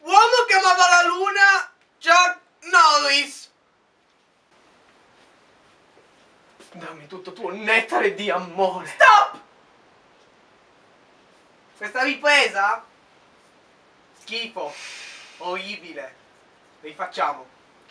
Uomo che amava la luna, Chuck Norris. Dammi tutto tuo nettare di amore. Stop! Questa ripresa? Schifo. Orribile. Rifacciamo.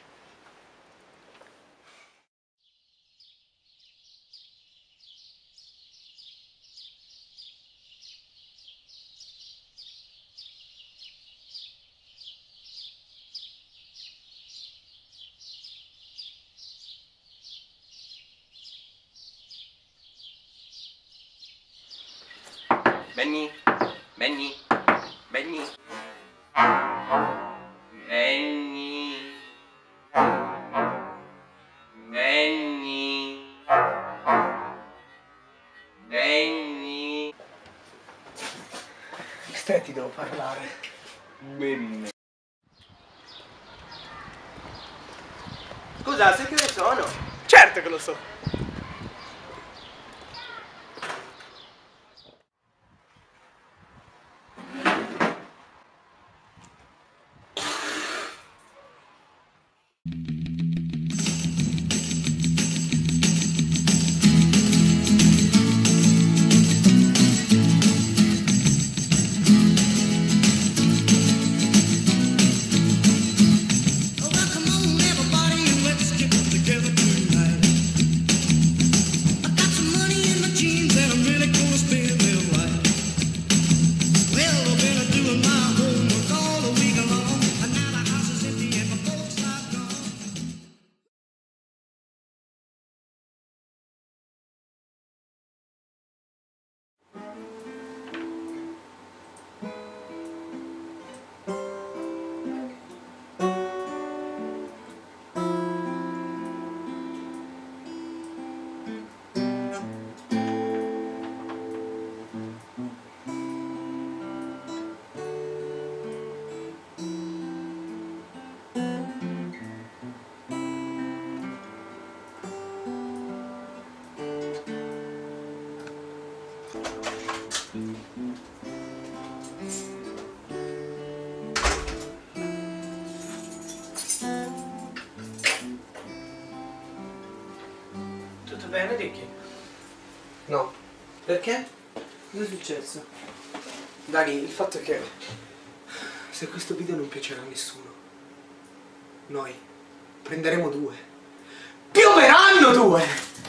Benny, Benny, Benny, Benny, Benny, Benny. Stai, ti devo parlare. Benny. Scusa, sai che ne sono? Certo che lo so. Tutto bene, Ricky? No. Perché? Cosa è successo? Dani, il fatto è che se questo video non piacerà a nessuno, noi prenderemo 2. Pioveranno 2!